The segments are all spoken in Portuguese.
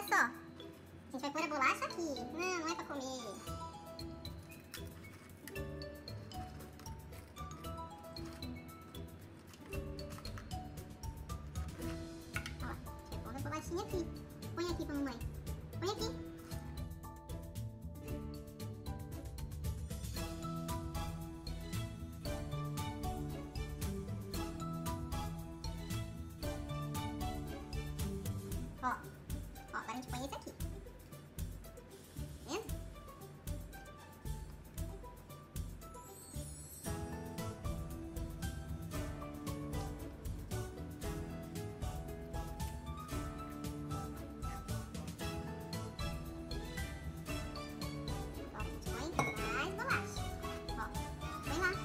só. A gente vai pôr a bolacha aqui. Não, não é pra comer. Ó, a gente vai pôr a bolachinha aqui. Põe aqui pra mamãe. Põe aqui. Ó, agora a gente põe esse aqui. Tá vendo? Ó, a gente põe mais bolacha. Ó, põe lá.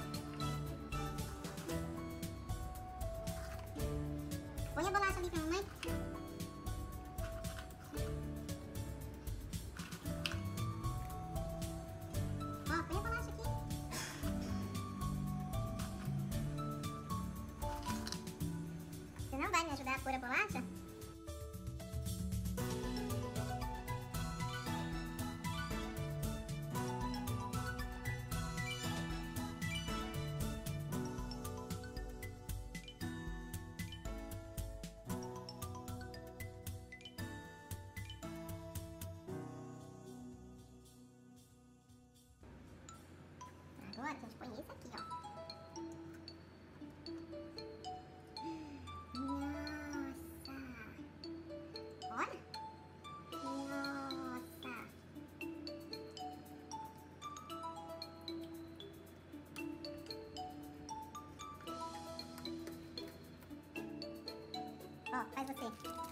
Põe a bolacha ali pra mamãe. Ó, põe a bolacha aqui. Você não vai me ajudar a pôr a bolacha? Agora a gente põe esse aqui, ó. Nossa! Olha! Nossa! Ó, faz você.